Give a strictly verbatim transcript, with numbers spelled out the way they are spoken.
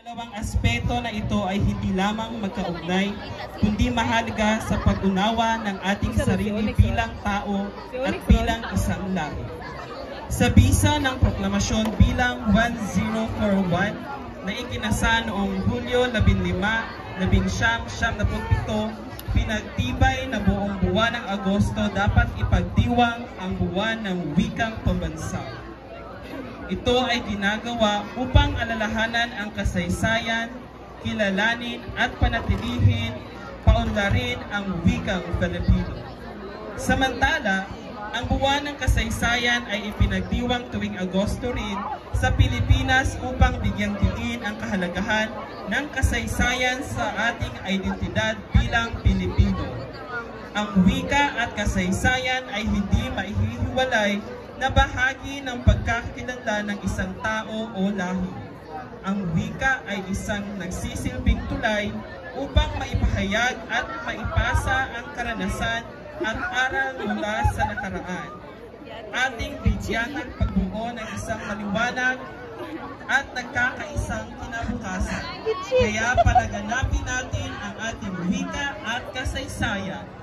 Dalawang aspeto na ito ay hindi lamang magkaugnay, kundi mahalaga sa pag-unawa ng ating sarili bilang tao at bilang isang lahi. Sa bisa ng proklamasyon bilang one zero four one na ikinasa noong Hulyo labinlima, labinsyam, siyam na pito, pinagtibay na buong buwan ng Agosto dapat ipagdiwang ang buwan ng wikang pambansa. Ito ay ginagawa upang alalahanan ang kasaysayan, kilalanin at panatilihin, paunlarin ang wikang Filipino. Samantala, ang buwan ng kasaysayan ay ipinagdiwang tuwing Agosto rin sa Pilipinas upang bigyang diin ang kahalagahan ng kasaysayan sa ating identidad bilang Pilipino. Ang wika at kasaysayan ay hindi maihihiwalay na bahagi ng pagkakakilanlan ng isang tao o lahi. Ang wika ay isang nagsisilbing tulay upang maipahayag at maipasa ang karanasan at aral mula sa nakaraan. Ating bigyan ng pagbuo ng isang maliwanag at nagkakaisang kinabukasan. Kaya palaganapin natin ang ating wika at kasaysayan.